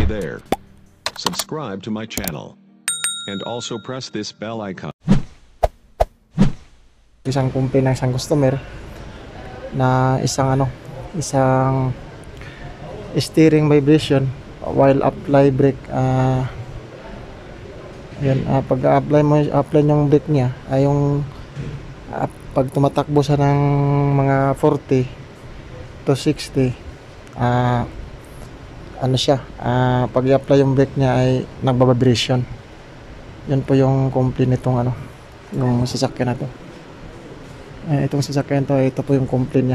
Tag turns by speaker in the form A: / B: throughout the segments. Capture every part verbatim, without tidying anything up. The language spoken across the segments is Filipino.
A: Hey there. Subscribe to my channel. And also press this bell icon.
B: Isang complaint ng isang customer na isang ano, isang steering vibration while apply brake. Uh, yan, uh, pag apply mo, apply yung brake niya ay yung uh, pag tumatakbo sa ng mga forty to sixty, uh, ano siya, uh, pag i-apply yung brake niya ay nagba-vibration. Yan po yung complaint nitong ano, yung sasakyan na to. Eh, itong sasakyan to, ito po yung complaint niya.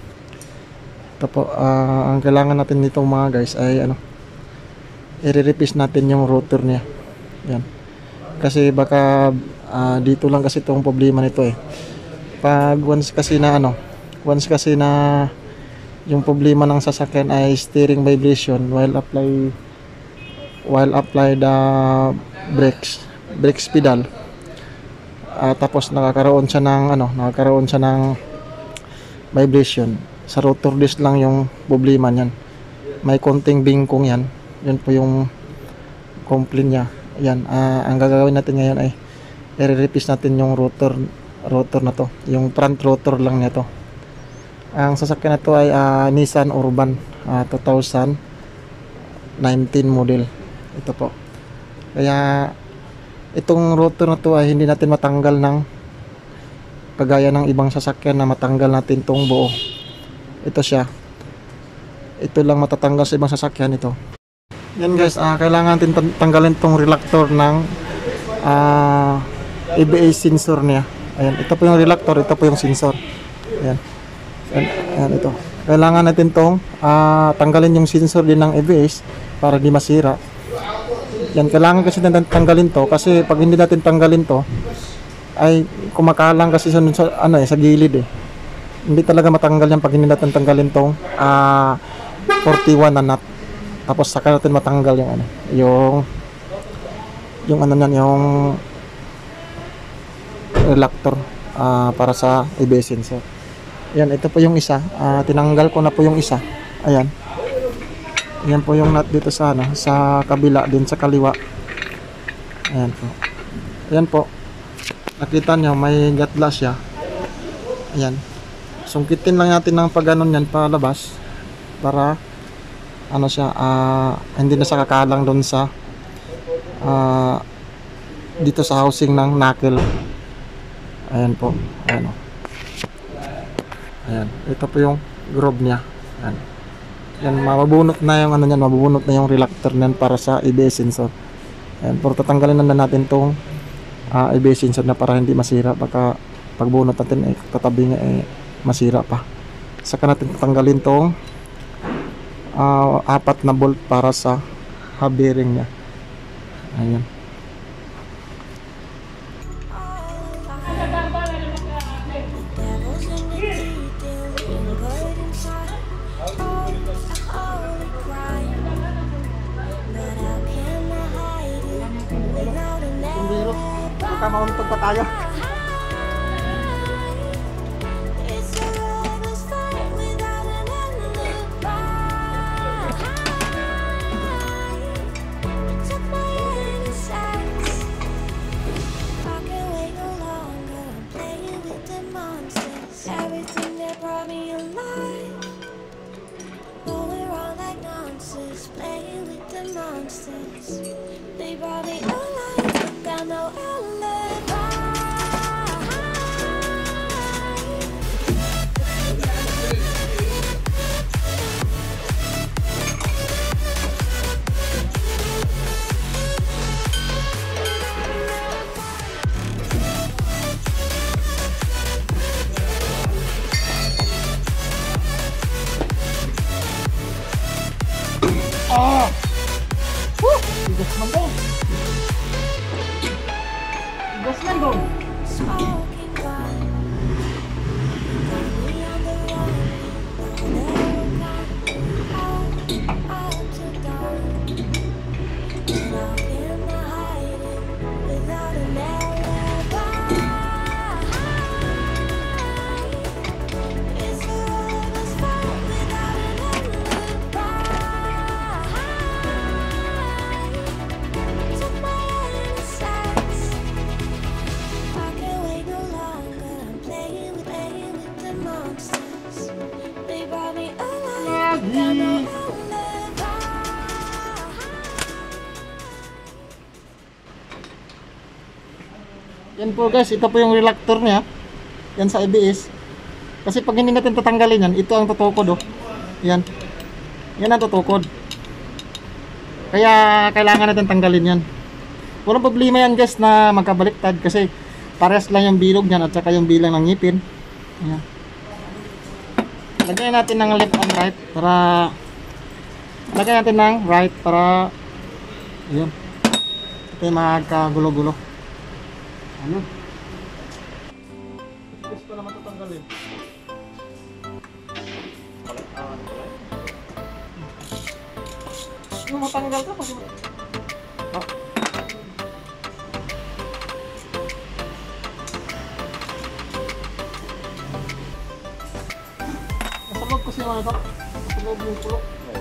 B: Ito po, uh, ang kailangan natin nitong mga guys ay ano, i-replace natin yung rotor niya. Yan. Kasi baka uh, dito lang kasi itong problema nito eh. Pag once kasi na ano, once kasi na yung problema ng sasakyan ay steering vibration while apply while apply the brakes, brakes pedal. Uh, tapos nakakaroon siya ng ano, nakakaroon siya ng vibration. Sa rotor disc lang yung problema niyan. May konting bingkong yan. Yun po yung complaint niya. Yan, uh, ang gagawin natin ngayon ay i-replace natin yung rotor rotor na to. Yung front rotor lang nito. Ang sasakyan na to ay uh, Nissan Urban uh, two thousand nineteen model. Ito po. Kaya itong rotor na to ay hindi natin matanggal ng kagaya ng ibang sasakyan na matanggal natin tong buo. Ito siya. Ito lang matatanggal sa ibang sasakyan ito. Yan guys, uh, kailangan natin tanggalin tong reluctor ng uh, A B S sensor niya. Ayan, ito po yung reluctor, ito po yung sensor. Ayan. Ayan, ayan ito. Kailangan natin tong uh, tanggalin yung sensor din ng A B S para di masira. Yan, kailangan kasi natin tanggalin to kasi pag hindi natin tanggalin to ay kumakalang kasi sa, sa ano eh, sa gilid eh. Hindi talaga matanggal yan pag hindi natin tanggalin tong uh, forty-one na nut. Tapos saka natin matanggal yung ano, yung yung ano niyan, yung reluctor uh, para sa A B S sensor. Yan, ito po yung isa. Uh, tinanggal ko na po yung isa. Ayan. Yan po yung nut dito sa ano, sa kabila din sa kaliwa. Ayan po. Ayan po. Nakita nyo may gatla siya. Ayan. Sungkitin lang natin ng pag-anon yan palabas para ano siya, uh, hindi na siya kakalang doon sa uh, dito sa housing ng knuckle. Ayan po. Ayan o. Ayan. Ito po yung groove niya. Ayan. Yan, mabubunot na yung ano niyan, mabubunot na yung reluctor niyan para sa A B S sensor. Ayan, pero tatanggalin na natin tong uh, A B S sensor na para hindi masira. Baka pagbunot natin eh, tatabi nga eh, masira pa. Saka natin tatanggalin tong uh, apat na bolt para sa hub bearing niya. Ayan. Mauntog pa tayo. Ah! Woo! Tigas man dong. Tigas man dong. Yan po guys, ito po yung reluctor niya. Yan sa A B S. Kasi pag hindi natin tatanggalin yan, ito ang tutukod oh. Yan. Yan ang tutukod. Kaya kailangan natin tanggalin yan. Walang problema yan guys na magkabaliktad kasi parehas lang yung bilog niyan at saka yung bilang ng ngipin. Yan. Lagyan natin ng left and right para lagyan natin ng right para yun. Ito yung magkagulo-gulo. Ano? Gusto naman ito tanggalin. Yung matanggal ka kasi oh. Nasa loob kasi yung ano ito. Nasa loob yung pulo.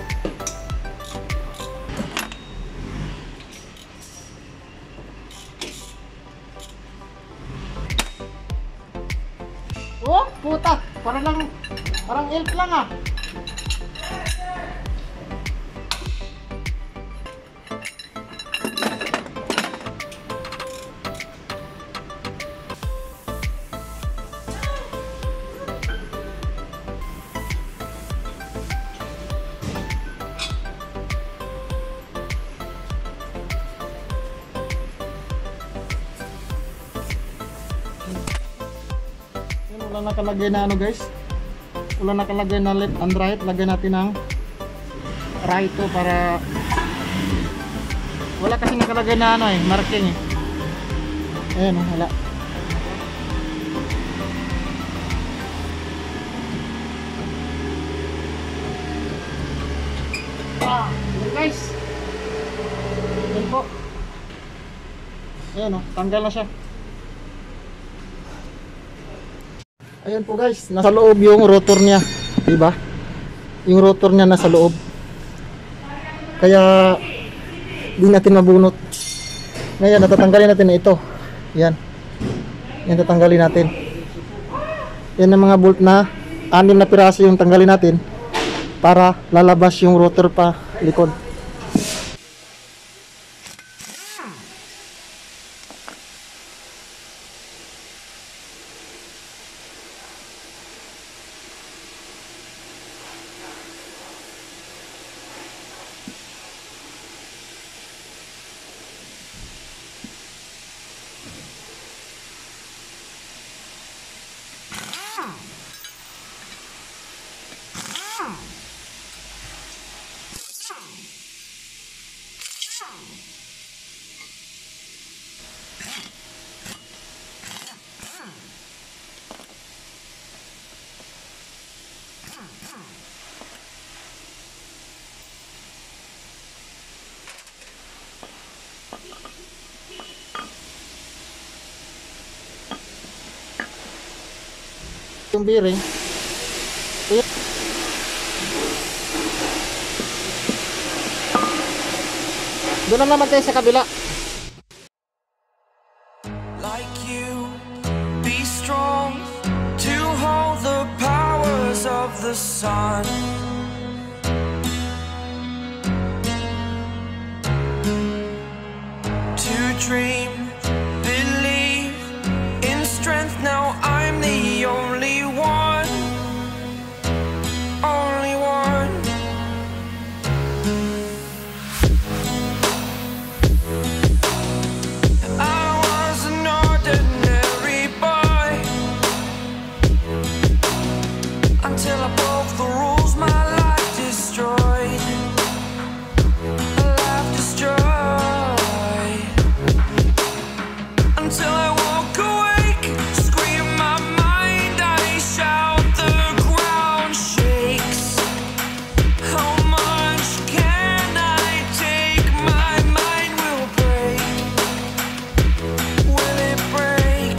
B: Oh, puta! Parang lang, parang elf lang ah. Wala nakalagay na ano guys, wala nakalagay na left and right. Lagyan natin ng right to para wala kasi nakalagay na ano eh, marking eh. Ayan oh, wala. Ah, yun guys, yan po. Ayan oh, tanggal na siya. Ayan po guys, nasa loob yung rotor niya, diba? Yung rotor niya nasa loob. Kaya hindi natin mabunot. Ngayon, natatanggalin natin na ito. Yan. Yan tatanggalin natin. Yan ang mga bolt na anim na piraso yung tanggalin natin para lalabas yung rotor pa likod. Yung bearing. Ayan. Doon na naman tayo sa kabila.
C: Like you, be strong to hold the powers of the sun. To dream, believe in strength. Now I'm the only one, only one. I was an ordinary boy until I broke the rules. My life destroyed, life destroyed. Until I woke awake, scream my mind, I shout, the ground shakes. How much can I take? My mind will break. Will it break?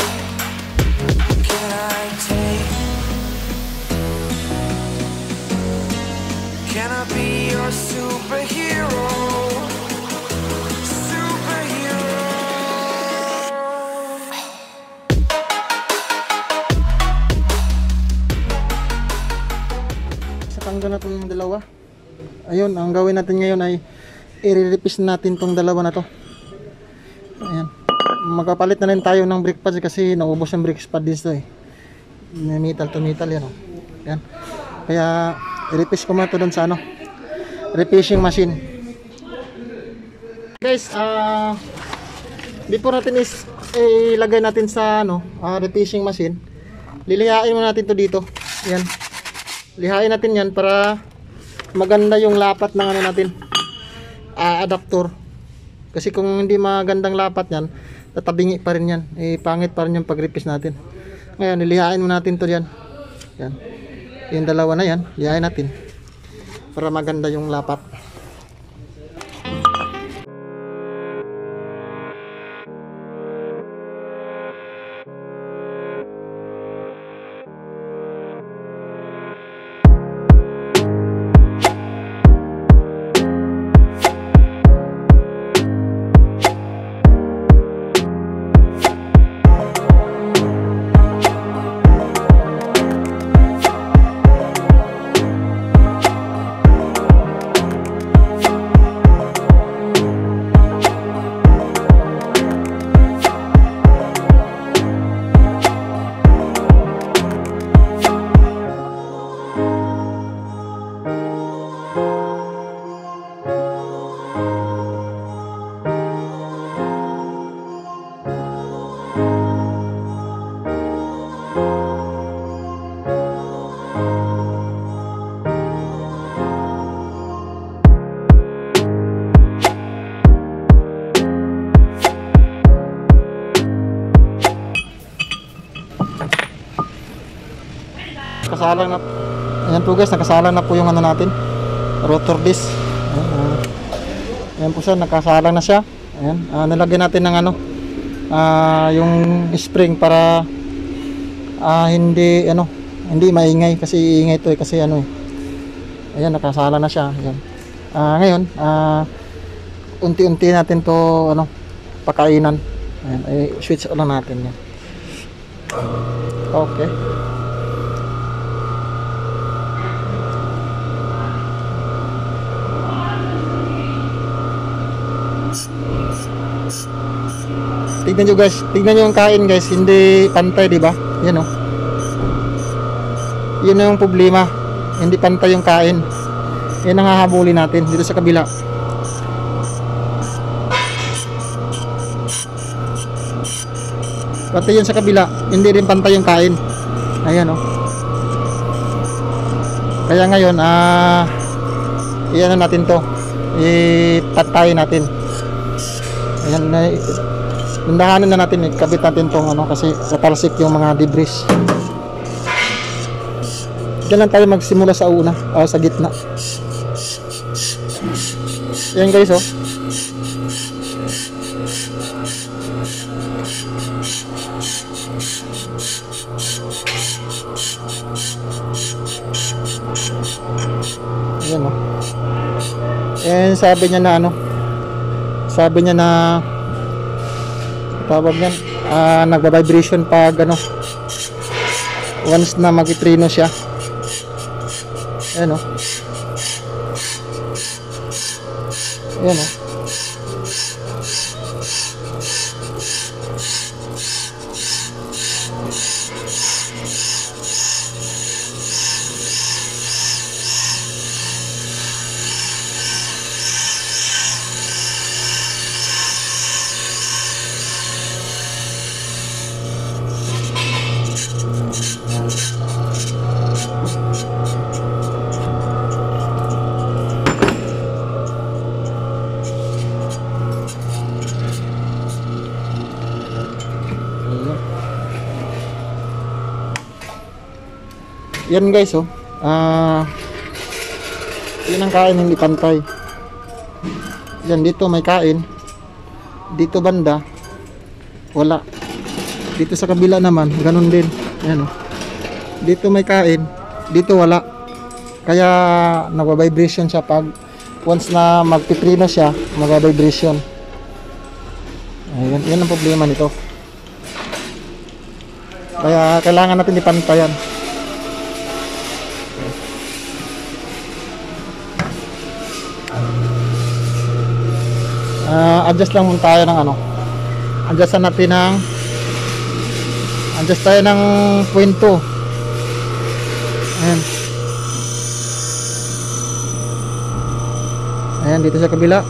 C: Can I take? Can I be your superhero? Superhero.
B: Sa tanggal na itong dalawa. Ayun, ang gawin natin ngayon ay i-release natin tong dalawa na to. Ayan. magpapalit na rin tayo ng brake pads kasi naubos yung brake pad dito eh. Metal to metal yan oh. Yan. Kaya i-replace ko muna ito doon sa ano, refishing machine. Guys, ah uh, before natin is ilagay natin sa ano, uh, refishing machine, lilihain muna natin to dito. Yan. Lihain natin yan para maganda yung lapat ng ano natin, uh, adapter. Kasi kung hindi magandang lapat yan, tatabingi pa rin yan. Eh, pangit pa rin yung pag-replace natin. Ngayon, nilihain mo natin to diyan. Yan. Yung dalawa na yan, lihain natin para maganda yung lapat. Nakasalang na, ayan po guys, nakasalang na po yung ano natin, rotor disc. Ayan, uh, ayan po siya, nakasalang na siya. Ayan, uh, nilagyan natin ng ano, uh, yung spring para uh, hindi ano, hindi maingay kasi iingay ito eh, kasi ano eh. Ayan, nakasalang na siya. Ayan. Uh, ngayon, uh, unti-unti natin to ano, pakainan. Ayan, eh, switch on lang natin yan. Okay. Tignan nyo guys, tignan nyo yung kain guys, hindi pantay, di ba? Yan oh. Yun na yung problema, hindi pantay yung kain. Yan ang hahabulin natin dito sa kabila. Pati yun sa kabila, hindi rin pantay yung kain. Ayan oh. Kaya ngayon, ah, uh, iyan na natin to, ipatay natin. Ayan na. Nandahanan na natin, ikabit natin tong ano kasi tatalsik yung mga debris. Diyan lang tayo magsimula sa una, o sa gitna. Yan guys oh. Yan oh. And sabi niya na ano, sabi niya na tawag yan, uh, nagba-vibration pag ano, once na mag-itrino siya. Ayan o. Ayan o. Yan guys oh. Ah, uh, yan ang kain, hindi pantay. Yan dito may kain. Dito banda wala. Dito sa kabila naman ganun din. Yan oh. Dito may kain, dito wala. Kaya nagva-vibration siya pag once na magpiprino siya, magva-vibration. Ayan, yan ang problema nito. Kaya kailangan natin ipantayan. Uh, adjust lang muna tayo ng ano, adjustan natin ng adjust tayo ng point two. Ayan. Ayan, dito sa kabila.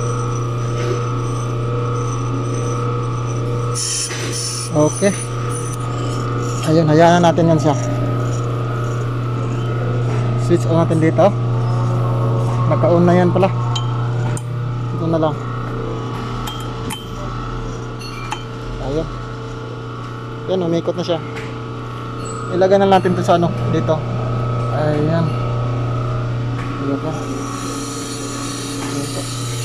B: Okay. Ayun, hayaan na natin yan siya. Switch on natin dito. Naka-on na yan pala. Ito na lang. Ayun. Yan, umikot na siya. Ilagay na natin ito sa ano, dito. Ayan. Ayan po. Dito.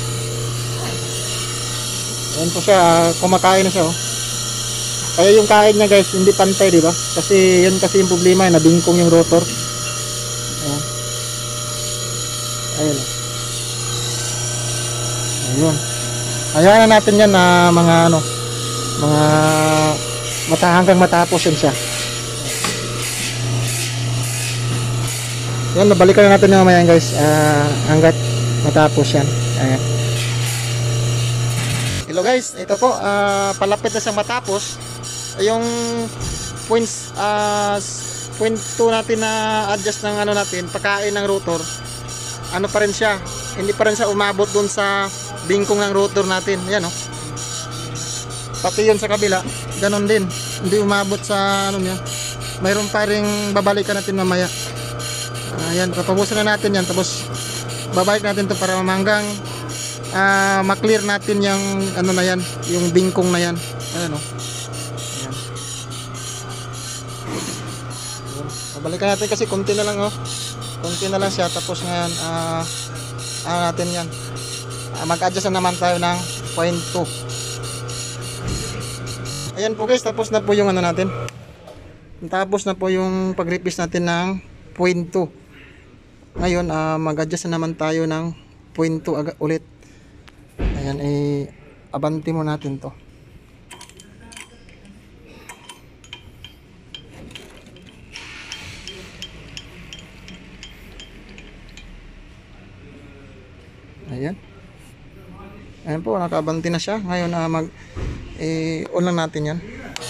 B: Ayan po siya, kumakain na siya oh. Kaya yung kain niya guys, hindi pantay, di ba? Kasi yan kasi yung problema, nabingkong yung rotor. Ayan. Ayun. Ayun. Hayaan na natin yan na mga ano, mga mata hanggang matapos yan siya. Yan, nabalikan na natin mamaya guys, uh, hanggat matapos yan. Ayan. Hello guys, ito po, uh, palapit na sa matapos. Yung points uh, point two natin na adjust ng ano natin, pagkain ng rotor, ano pa rin siya, hindi pa rin siya umabot dun sa bingkong ng rotor natin. Yan oh. Pati yun sa kabila, ganon din, hindi umabot sa ano niya. Mayroon pa rin babalikan natin mamaya. Ayan, papabusan na natin yan, tapos babalik natin to para mamanggang uh, maklear natin yung ano na yan, yung bingkong na yan. Ayan oh. Balikan natin kasi konti na lang oh. Konti na lang siya, tapos ngayon ah uh, ano natin 'yan. Uh, mag-adjust na naman tayo ng point two. Ayan po guys, tapos na po yung ano natin. Tapos na po yung pag-replace natin ng point two. Ngayon uh, mag-adjust na naman tayo ng point two ulit. Ayan, eh abanti mo natin 'to. Ayan. Ayan po, nakabanti na siya. Ngayon, uh, mag i-on lang natin yan.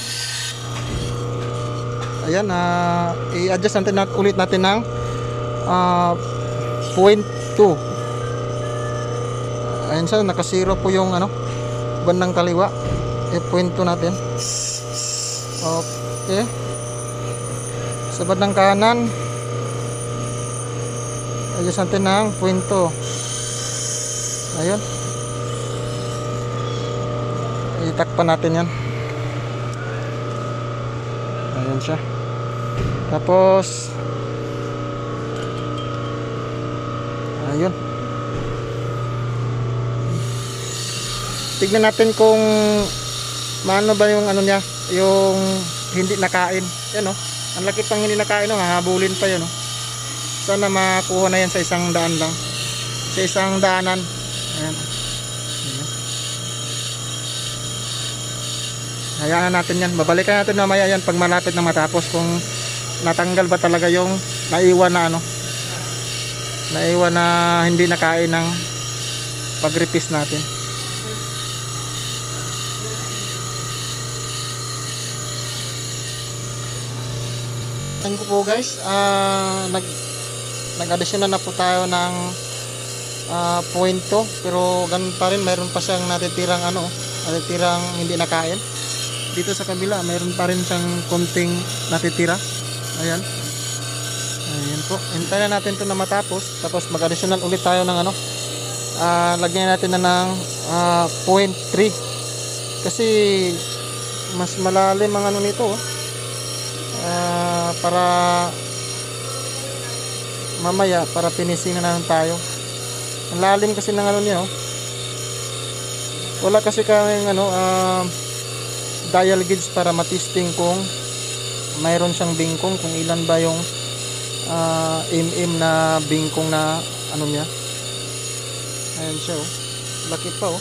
B: Ayan, uh, i-adjust natin na, ulit natin ng uh, point two. Ayan siya, naka-zero po yung ano, bandang kaliwa. I-point two natin. Okay. Sa bandang kanan, adjust natin ng point two. Ayun. Itakpan natin yan. Ayun siya. Tapos ayun. Tignan natin kung maano ba yung ano niya, yung hindi nakain. Yan oh. Ang laki pang hindi nakain oh, hahabulin pa yan oh. Sana makuha na yan sa isang daan lang. Sa isang daanan. Ayan. Ayan. Hayaan na natin yan. Babalikan natin mamaya yan pag malapit na matapos kung natanggal ba talaga yung naiwan na ano, naiwan na hindi nakain ng pag-replace natin. Thank you po guys. Uh, nag nag-additional na po tayo ng Uh, point two, pero ganun pa rin, mayroon pa siyang natitirang ano, natitirang hindi nakain. Dito sa kabila mayroon pa rin siyang konting natitira. Ayan. Ayan po. Hintayin na natin 'to na matapos, tapos mag-additional ulit tayo ng ano. Uh, lagyan natin na ng uh, point three. Kasi mas malalim ang ano nito oh. Uh, para mamaya para finishing na naman tayo. Ang lalim kasi ng ano niya oh. Wala kasi kami ano uh, dial gauge para matesting kung mayroon siyang bingkong, kung ilan ba yung uh, mm na bingkong na ano niya. Ayan siya oh. Laki pa oh.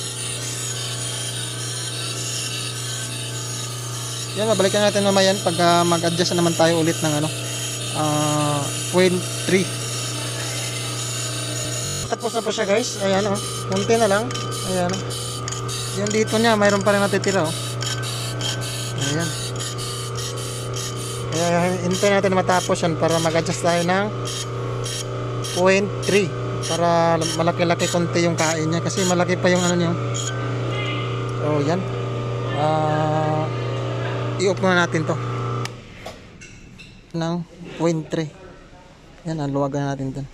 B: Yan, babalikan natin mamaya yan pag uh, mag-adjust na naman tayo ulit ng ano uh, point three. Tapos na po siya guys. Ayan oh. Kunti na lang. Ayan oh. Yung dito niya mayroon pa rin natitira oh. Ayan. Kaya hintayin natin matapos yan para mag-adjust tayo ng point three para malaki-laki konti yung kain niya kasi malaki pa yung ano niyo. So yan. Ah, uh, i-off muna natin to ng point three. Yan, ang luwagan natin dun.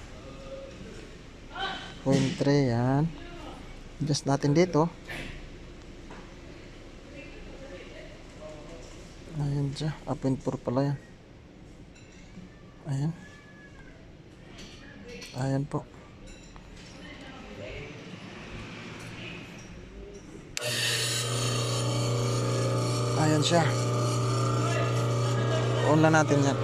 B: point three, yan. Adjust natin dito. Ayan siya. Ah, point four pala yan. Ayan. Ayan po. Ayan siya. On lang natin yan.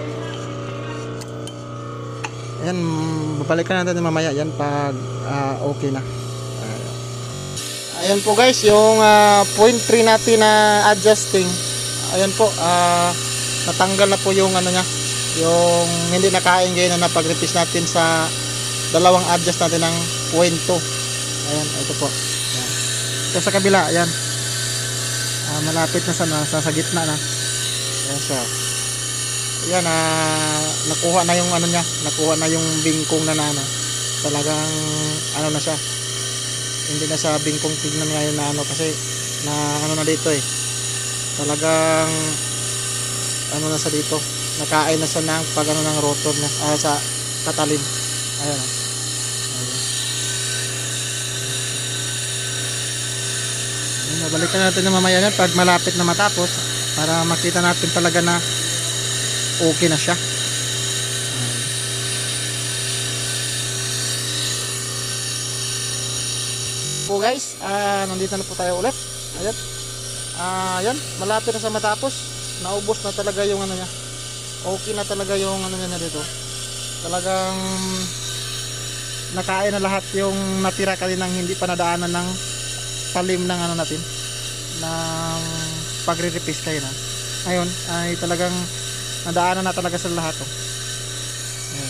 B: Ayan, babalikan natin mamaya yan pag uh, okay na. Uh, ayan po guys, yung uh, point three natin na adjusting. Ayan po, uh, natanggal na po yung ano niya, yung hindi nakain ngayon na napag-repeat natin sa dalawang adjust natin ng point two. Ayan, ito po. Ayan. Ito sa kabila, ayan. Uh, malapit na sa, sa, sa gitna na. Ayan siya. Ayan, uh, nakuha na yung ano niya, nakuha na yung bingkong na nano. Talagang ano na siya. Hindi na sa bingkong tignan ngayon na ano kasi na ano na dito eh. Talagang ano na sa dito. Nakain na siya ng pag ano ng rotor na uh, sa katalim. Ayan. Ayan. Ayan, babalikan natin na mamaya yan pag malapit na matapos para makita natin talaga na okay na siya. Po guys, uh, nandito na po tayo ulit. Ayan. Uh, ayan, malapit na sa matapos. Naubos na talaga yung ano niya. Okay na talaga yung ano niya na dito. Talagang nakain na lahat yung natira kaninang hindi pa nadaanan ng talim ng ano natin. Ng pagre-repis kayo na. Ngayon ay talagang nadaanan na talaga sa lahat oh. Ayan.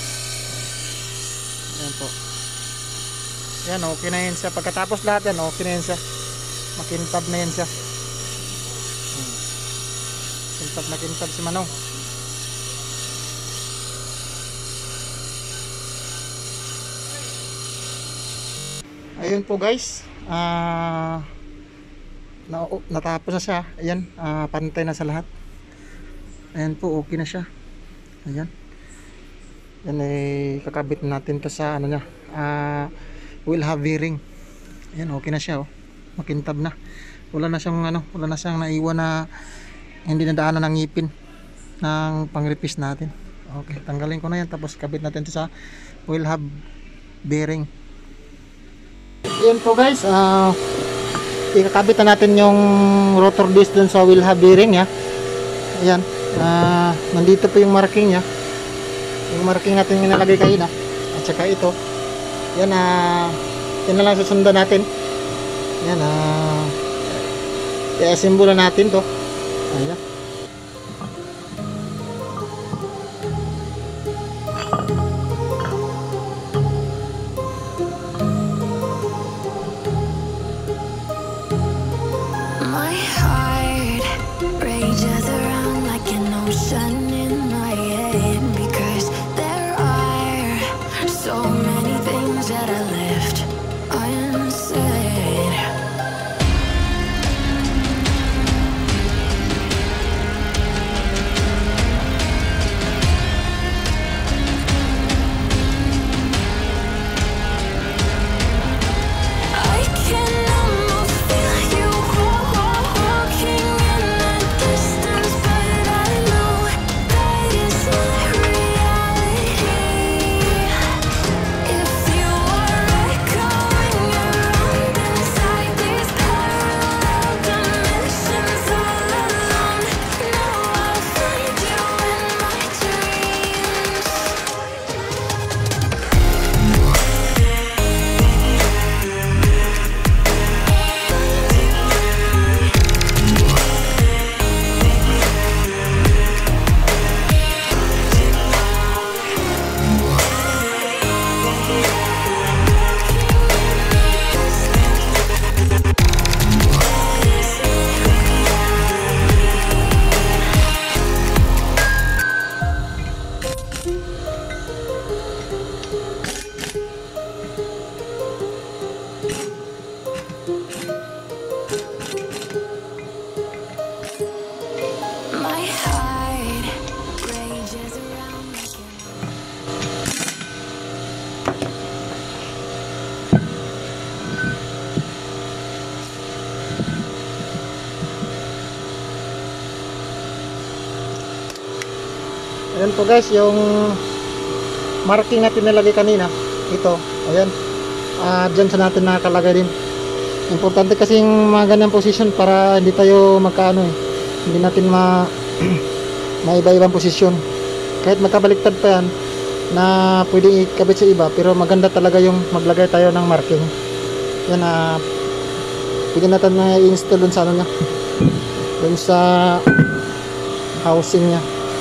B: Ayan po. Ayan, okay na yan siya. Pagkatapos lahat yan, okay na yan siya. Makintab na yan siya. Hmm. Kintab na kintab si Manong. Ayun po guys. Ah, na, natapos na siya. Ayan, ah, pantay na sa lahat. Ayan po, okay na siya. Ayan. Yan ay kakabit natin to sa ano niya. Ah, will have bearing. Ayan, okay na siya oh. Makintab na. Wala na siyang ano, wala na siyang naiwan na hindi nadaanan ng ngipin ng pangripis natin. Okay, tanggalin ko na yan tapos kabit natin to sa will have bearing. Ayan po guys, ah, uh, ikakabit na natin yung rotor disc dun sa will have bearing niya. Ayan. Uh, nandito po yung marking nya, yung marking natin yung nalagay kayo na at saka ito yan na uh, yan na lang susundan natin yan na uh, i-assemble natin to. Ayan.
D: My heart rages around like an ocean in my head because there are so many things that I left unsaid.
B: Ayan po guys, yung marking natin nilagay kanina. Ito, ayan. Ah, dyan sa natin nakalagay din. Importante kasi yung mga ganyang position para hindi tayo magkaano eh. Hindi natin ma maiba-ibang posisyon. Kahit magkabaliktad pa yan na pwede ikabit sa iba, pero maganda talaga yung maglagay tayo ng marking. Yan na uh, pwede natin na i-install dun sa ano niya. Dun sa housing niya.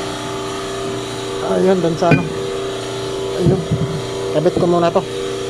B: Ayun, dun sa ano. Ayun. Kabit ko muna to.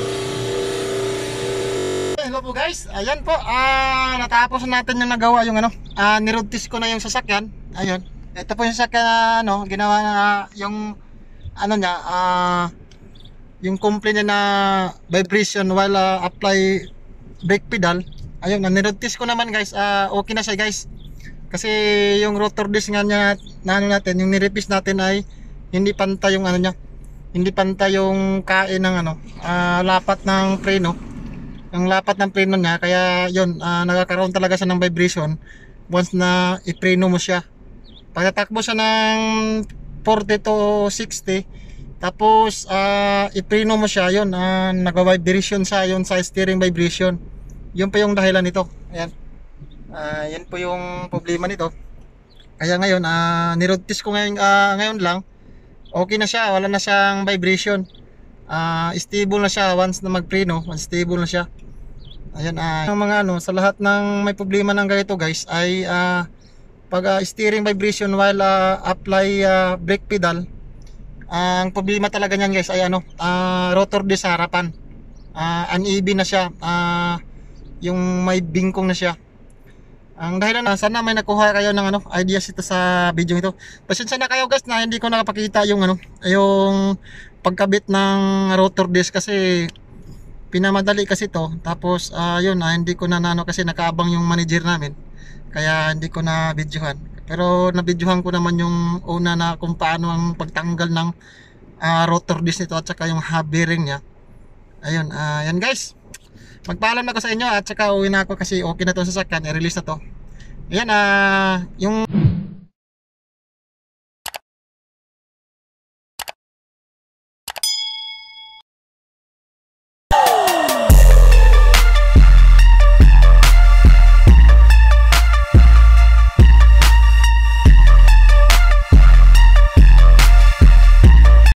B: Hello po guys. Ayan po. Ah, natapos natin yung nagawa yung ano. Ah, ni-road test ko na yung sasakyan. Ayun. Ito po yung sasakyan na ano, ginawa na yung ano niya, ah yung complaint niya na vibration while uh, apply brake pedal. Ayun, ni-road test ko naman guys. Ah, okay na siya guys. Kasi yung rotor disc nga niya na ano natin, yung ni-replace natin ay hindi pantay yung ano niya. Hindi pantay yung kain ng ano, uh, lapat ng preno. Ang lapat ng preno niya, kaya yun, uh, nagkakaroon talaga siya ng vibration once na ipreno mo siya. Pagtatakbo siya ng forty to sixty, tapos uh, ipreno mo siya, yun, uh, nag-vibration siya yun sa steering vibration. Yun pa yung dahilan nito. Ayan. Uh, yan po yung problema nito. Kaya ngayon, uh, ni-road test ko ngayon, uh, ngayon lang. Okay na siya, wala na siyang vibration. Uh, stable na siya once na magpreno, once stable na siya. Ayan, uh, ang mga ano, sa lahat ng may problema ng ganito guys ay uh, pag uh, steering vibration while uh, apply uh, brake pedal, uh, ang problema talaga niyan guys ay ano, uh, rotor disc sa harapan. Uh, uneven na siya, uh, yung may bingkong na siya. Ang dahilan na sana may nakuha kayo ng ano ideas ito sa video ito. Pasensya na kayo guys na hindi ko nakapakita yung ano, yung pagkabit ng rotor disc kasi pinamadali kasi to. Tapos uh, yun, uh, hindi ko na nano kasi nakaabang yung manager namin. Kaya hindi ko na videohan. Pero na videohan ko naman yung una na kung paano ang pagtanggal ng uh, rotor disc nito at saka yung hub bearing niya. Ayun, uh, yan guys. Magpaalam na ko sa inyo at saka uwi na ako kasi okay na to sa sasakyan, i-release na to. Ayan, ah, uh, yung